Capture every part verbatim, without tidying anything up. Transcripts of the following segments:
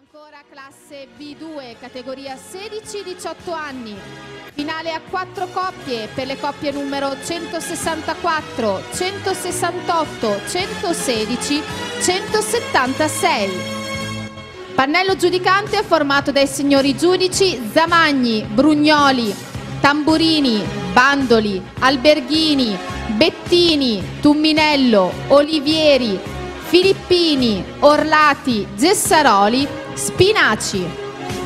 Ancora classe B due, categoria sedici diciotto anni. Finale a quattro coppie per le coppie numero centosessantaquattro, centosessantotto, centosedici, centosettantasei. Pannello giudicante formato dai signori giudici Zamagni, Brugnoli, Tamburini, Bandoli, Alberghini, Bettini, Tumminello, Olivieri, Filippini, Orlati, Gessaroli, Spinaci.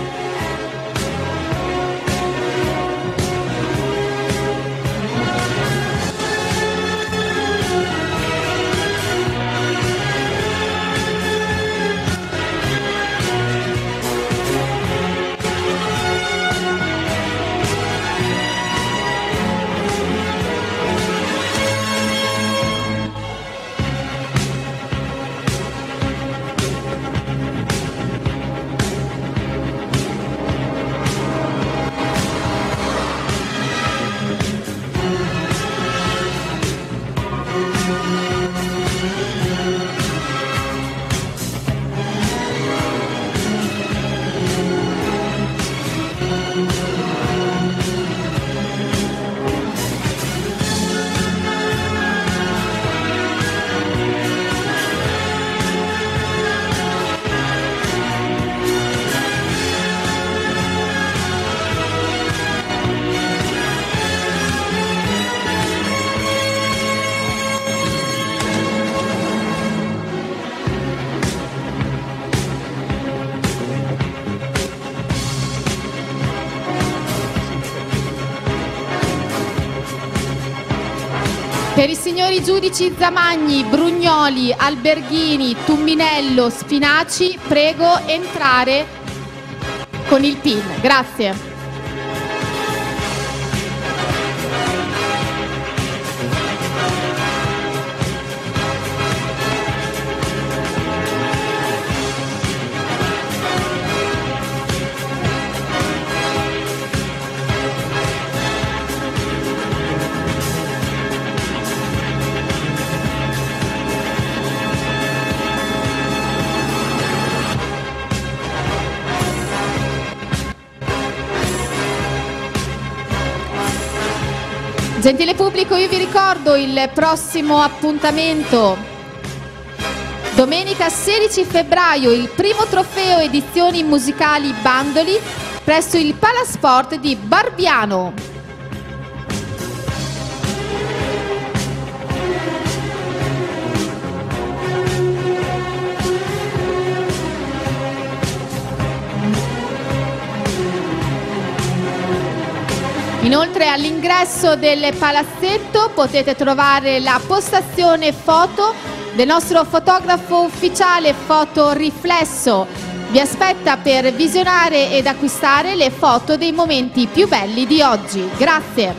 Per i signori giudici Zamagni, Brugnoli, Alberghini, Tumminello, Spinaci, prego entrare con il P I N. Grazie. Gentile pubblico, io vi ricordo il prossimo appuntamento. Domenica sedici febbraio, il primo trofeo edizioni musicali Bandoli presso il Palasport di Barbiano. Inoltre all'ingresso del palazzetto potete trovare la postazione foto del nostro fotografo ufficiale Foto Riflesso. Vi aspetta per visionare ed acquistare le foto dei momenti più belli di oggi. Grazie.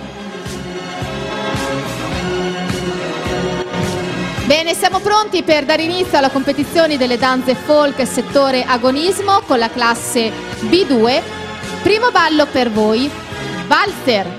Bene, siamo pronti per dare inizio alla competizione delle danze folk settore agonismo con la classe B due. Primo ballo per voi. Walter.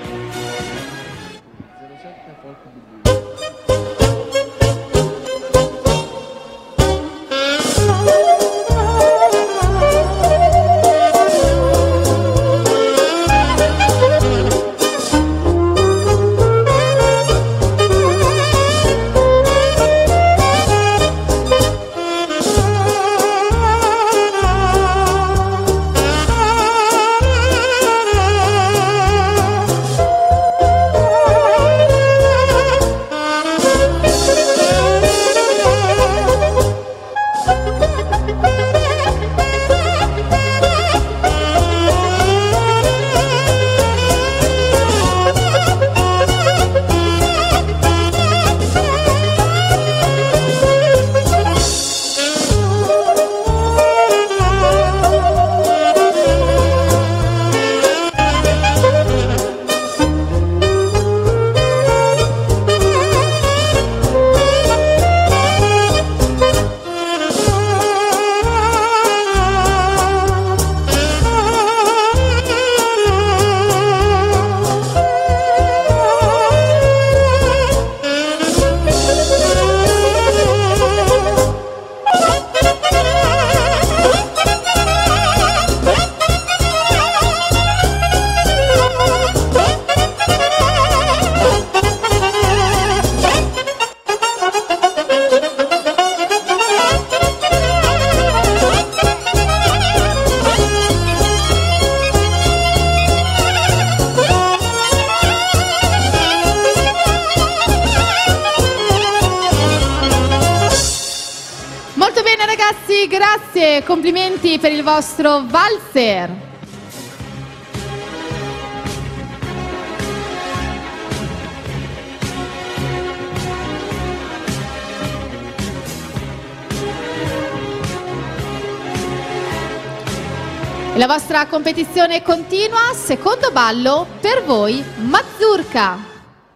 grazie, complimenti per il vostro valzer. La vostra competizione continua, secondo ballo per voi, Mazurka.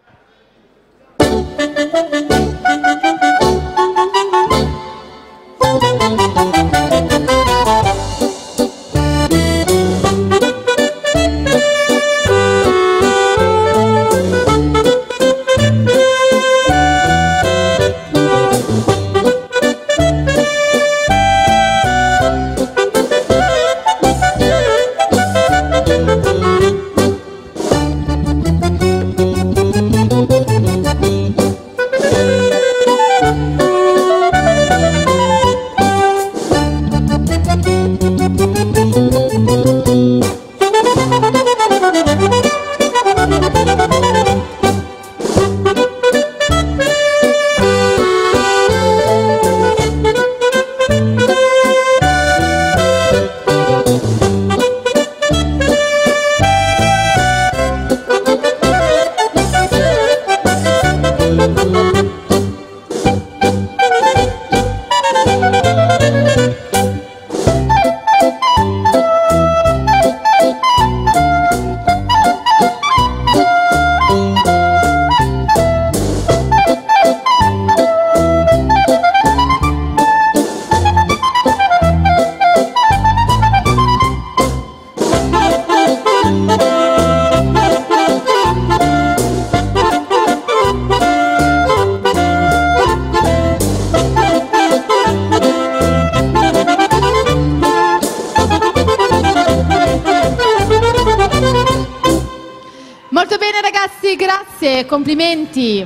Molto bene ragazzi, grazie, complimenti.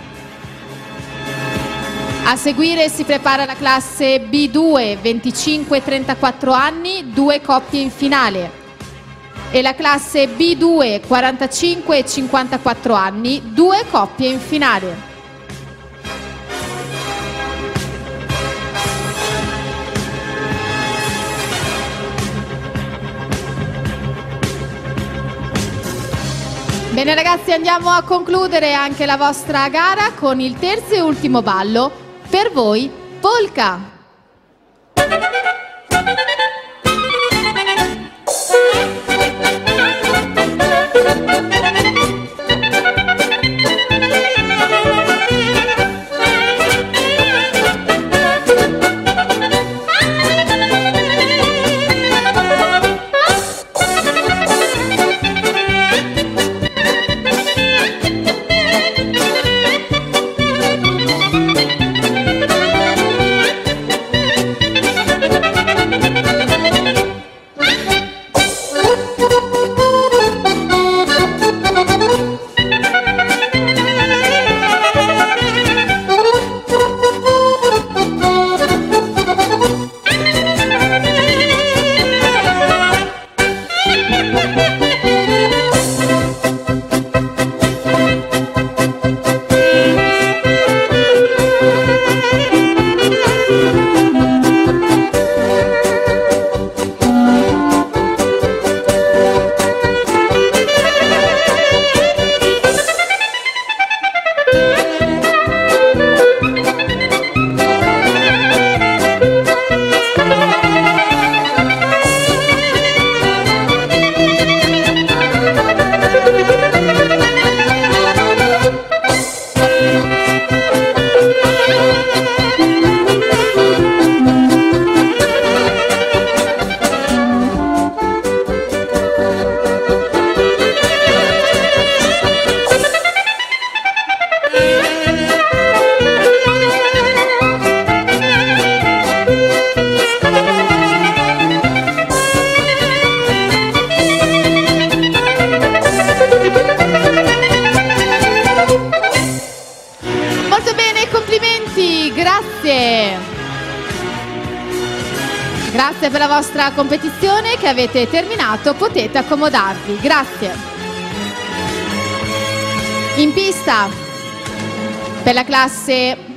A seguire si prepara la classe B due, venticinque trentaquattro anni, due coppie in finale. E la classe B due, quarantacinque cinquantaquattro anni, due coppie in finale. Bene ragazzi, andiamo a concludere anche la vostra gara con il terzo e ultimo ballo, per voi polka. Grazie. Grazie per la vostra competizione che avete terminato, potete accomodarvi. Grazie. In pista per la classe